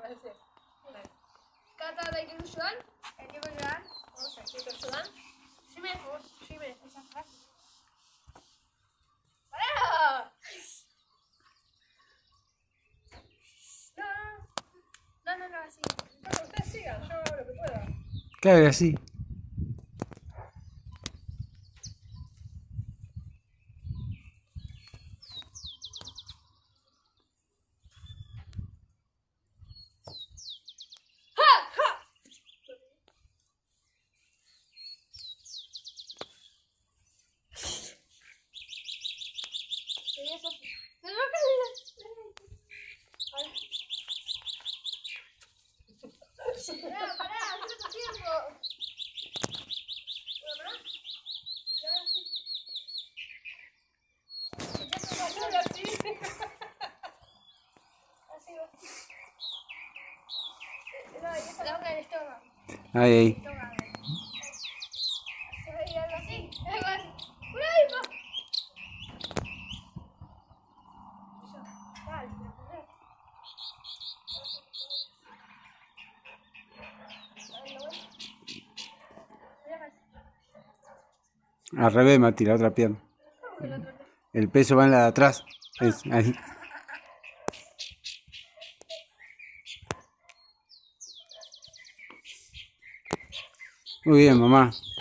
Kata da inclusión. Vamos a inclusión. Shime. ¡Para! No, así. Ustedes sigan, yo hago lo que pueda. Claro que así. Pará, hace tu tiempo. La boca del estómago. Ahí. Al revés, Mati, la otra pierna. El peso va en la de atrás. Ahí. Muy bien, mamá.